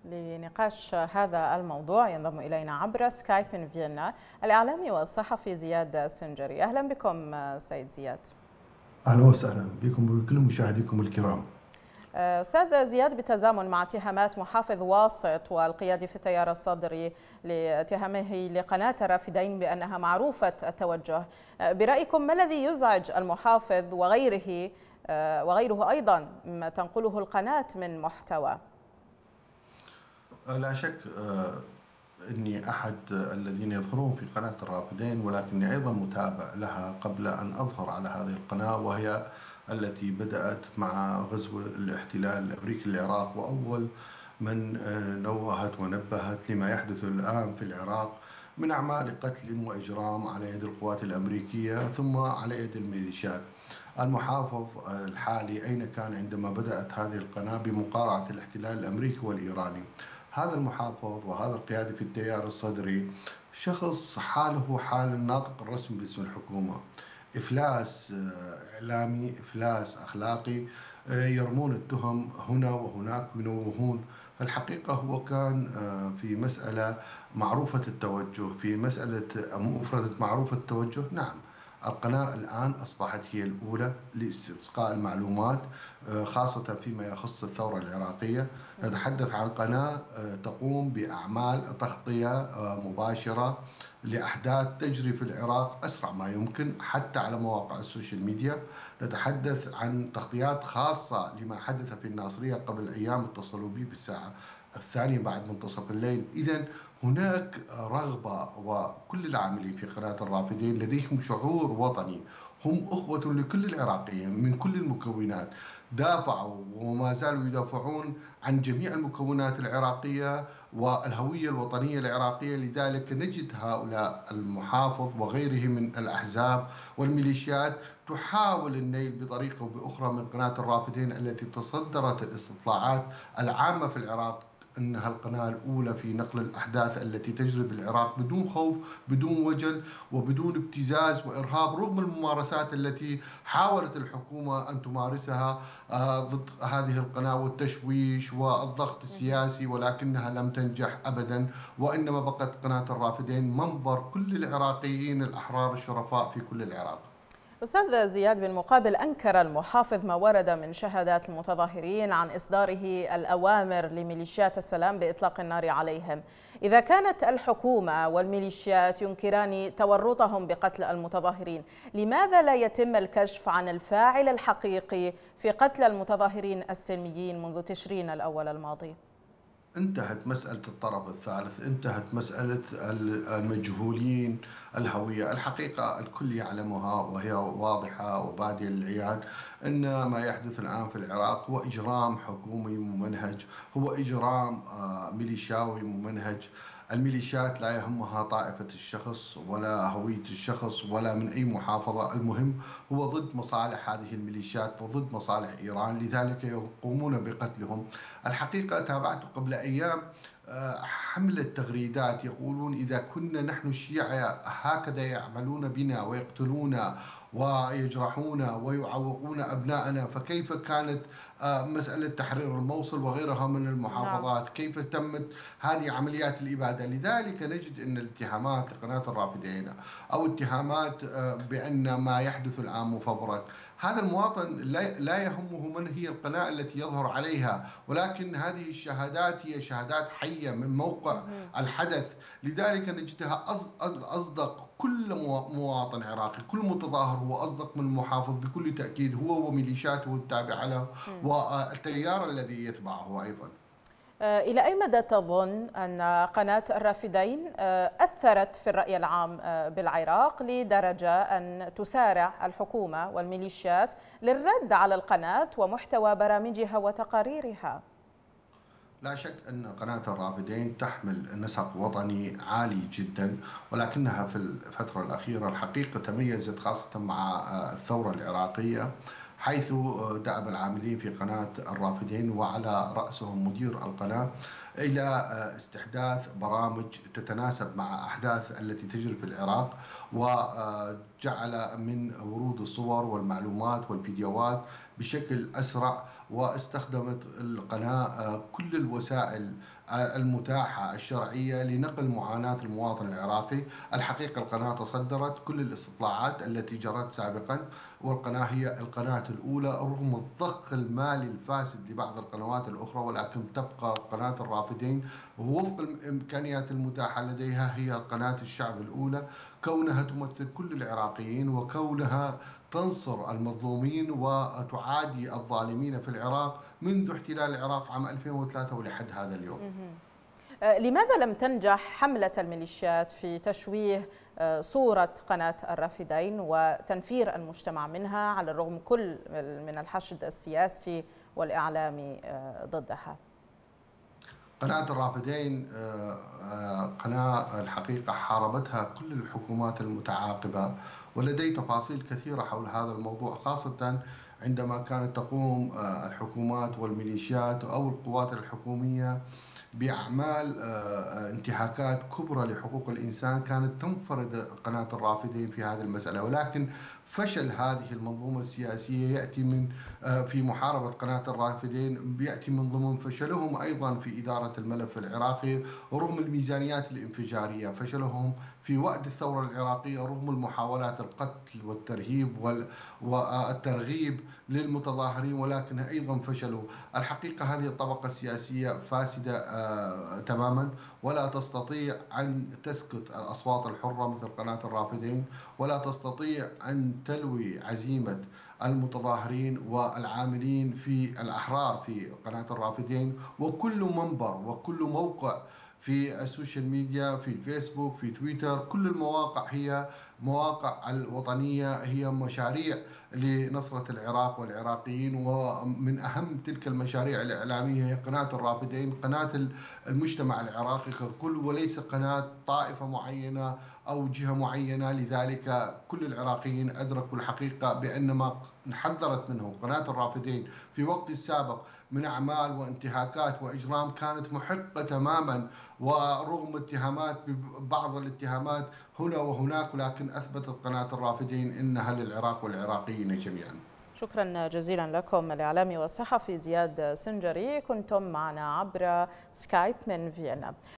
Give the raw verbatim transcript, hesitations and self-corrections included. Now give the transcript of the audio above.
لنقاش هذا الموضوع ينضم إلينا عبر سكايب من فيينا الإعلامي والصحفي زياد السنجري. أهلا بكم سيد زياد. أهلا وسهلا بكم وبكل مشاهديكم الكرام. أستاذ زياد، بالتزامن مع اتهامات محافظ واسط والقيادي في التيار الصدري لاتهامه لقناة الرافدين بأنها معروفة التوجه، برأيكم ما الذي يزعج المحافظ وغيره وغيره أيضا ما تنقله القناة من محتوى؟ لا شك أني أحد الذين يظهرون في قناة الرافدين، ولكني أيضا متابع لها قبل أن أظهر على هذه القناة، وهي التي بدأت مع غزو الاحتلال الأمريكي للعراق، وأول من نوهت ونبهت لما يحدث الآن في العراق من أعمال قتل وإجرام على يد القوات الأمريكية ثم على يد الميليشيات. المحافظ الحالي أين كان عندما بدأت هذه القناة بمقارعة الاحتلال الأمريكي والإيراني؟ هذا المحافظ وهذا القيادي في التيار الصدري شخص حاله حال الناطق الرسمي باسم الحكومة، إفلاس إعلامي، إفلاس أخلاقي، يرمون التهم هنا وهناك وينوهون. الحقيقة هو كان في مسألة معروفة التوجه، في مسألة مفردة معروفة التوجه. نعم، القناة الآن أصبحت هي الأولى لاستسقاء المعلومات، خاصة فيما يخص الثورة العراقية. نتحدث عن قناة تقوم بأعمال تغطية مباشرة لأحداث تجري في العراق أسرع ما يمكن، حتى على مواقع السوشيال ميديا. نتحدث عن تغطيات خاصة لما حدث في الناصرية قبل أيام، اتصلوا بي في الساعة الثانية بعد منتصف الليل. إذن هناك رغبة، وكل العاملين في قناة الرافدين لديهم شعور وطني، هم أخوة لكل العراقيين من كل المكونات، دافعوا وما زالوا يدافعون عن جميع المكونات العراقية والهوية الوطنية العراقية. لذلك نجد هؤلاء المحافظ وغيره من الأحزاب والميليشيات تحاول النيل بطريقة أو بأخرى من قناة الرافدين التي تصدرت الاستطلاعات العامة في العراق أنها القناة الأولى في نقل الأحداث التي تجري بالعراق بدون خوف، بدون وجل، وبدون ابتزاز وإرهاب، رغم الممارسات التي حاولت الحكومة أن تمارسها ضد هذه القناة والتشويش والضغط السياسي، ولكنها لم تنجح أبدا، وإنما بقت قناة الرافدين منبر كل العراقيين الأحرار الشرفاء في كل العراق. أستاذ زياد، بالمقابل أنكر المحافظ ما ورد من شهادات المتظاهرين عن إصداره الأوامر لميليشيات السلام بإطلاق النار عليهم. إذا كانت الحكومة والميليشيات ينكران تورطهم بقتل المتظاهرين، لماذا لا يتم الكشف عن الفاعل الحقيقي في قتل المتظاهرين السلميين منذ تشرين الأول الماضي؟ انتهت مسألة الطرف الثالث، انتهت مسألة المجهولين الهوية. الحقيقة الكل يعلمها وهي واضحة وبادية للعيان، أن ما يحدث الآن في العراق هو إجرام حكومي ممنهج، هو إجرام ميليشياوي ممنهج. الميليشيات لا يهمها طائفة الشخص ولا هوية الشخص ولا من أي محافظة، المهم هو ضد مصالح هذه الميليشيات وضد مصالح إيران، لذلك يقومون بقتلهم. الحقيقة تابعت قبل أيام حملة تغريدات يقولون إذا كنا نحن الشيعة هكذا يعملون بنا ويقتلون ويجرحون ويعوقون أبناءنا، فكيف كانت مسألة تحرير الموصل وغيرها من المحافظات؟ كيف تمت هذه عمليات الإبادة؟ لذلك نجد أن الاتهامات لقناة الرافدين أو اتهامات بأن ما يحدث الآن مفبرك، هذا المواطن لا يهمه من هي القناة التي يظهر عليها، ولكن هذه الشهادات هي شهادات حية من موقع الحدث. لذلك نجدها أصدق كل مواطن عراقي، كل متظاهر هو أصدق من المحافظ بكل تأكيد، هو وميليشياته التابعة له والتيار الذي يتبعه أيضا. إلى أي مدى تظن أن قناة الرافدين أثرت في الرأي العام بالعراق لدرجة أن تسارع الحكومة والميليشيات للرد على القناة ومحتوى برامجها وتقاريرها؟ لا شك أن قناة الرافدين تحمل نسق وطني عالي جدا، ولكنها في الفترة الأخيرة الحقيقة تميزت خاصة مع الثورة العراقية، حيث دأب العاملين في قناة الرافدين وعلى رأسهم مدير القناة إلى استحداث برامج تتناسب مع أحداث التي تجري في العراق، وجعل من ورود الصور والمعلومات والفيديوهات بشكل أسرع، واستخدمت القناة كل الوسائل المتاحة الشرعية لنقل معاناة المواطن العراقي. الحقيقة القناة تصدرت كل الاستطلاعات التي جرت سابقا، والقناة هي القناة الأولى رغم الضخ المالي الفاسد لبعض القنوات الأخرى، ولكن تبقى قناة الرافدين وفق الإمكانيات المتاحة لديها هي قناة الشعب الأولى، كونها تمثل كل العراقيين، وكونها تنصر المظلومين وتعادي الظالمين في العراق منذ احتلال العراق عام ألفين وثلاثة ولحد هذا اليوم. لماذا لم تنجح حملة الميليشيات في تشويه صورة قناة الرافدين وتنفير المجتمع منها على الرغم كل من الحشد السياسي والإعلامي ضدها؟ قناة الرافدين قناة الحقيقة حاربتها كل الحكومات المتعاقبة، ولدي تفاصيل كثيرة حول هذا الموضوع، خاصة عندما كانت تقوم الحكومات والميليشيات أو القوات الحكومية بأعمال انتهاكات كبرى لحقوق الإنسان. كانت تنفرد قناة الرافدين في هذه المسألة، ولكن فشل هذه المنظومة السياسية يأتي من في محاربة قناة الرافدين بيأتي من ضمن فشلهم أيضا في إدارة الملف العراقي رغم الميزانيات الانفجارية، فشلهم في وقت الثورة العراقية رغم المحاولات القتل والترهيب والترغيب للمتظاهرين، ولكن أيضا فشلوا. الحقيقة هذه الطبقة السياسية فاسدة تماما، ولا تستطيع أن تسكت الأصوات الحرة مثل قناة الرافدين، ولا تستطيع أن تلوي عزيمة المتظاهرين والعاملين في الأحرار في قناة الرافدين. وكل منبر وكل موقع في السوشيال ميديا، في الفيسبوك، في تويتر، كل المواقع هي مواقع الوطنية، هي مشاريع لنصرة العراق والعراقيين. ومن أهم تلك المشاريع الإعلامية هي قناة الرافدين، قناة المجتمع العراقي ككل، وليس قناة طائفة معينة أو جهة معينة. لذلك كل العراقيين أدركوا الحقيقة بأن ما حذرت منه قناة الرافدين في وقت السابق من أعمال وانتهاكات وإجرام كانت محقة تماما، ورغم اتهامات بعض الاتهامات هنا وهناك، لكن أثبتت قناة الرافدين إنها للعراق والعراقيين جميعا. شكرا جزيلا لكم الإعلامي والصحفي زياد سنجري، كنتم معنا عبر سكايب من فيينا.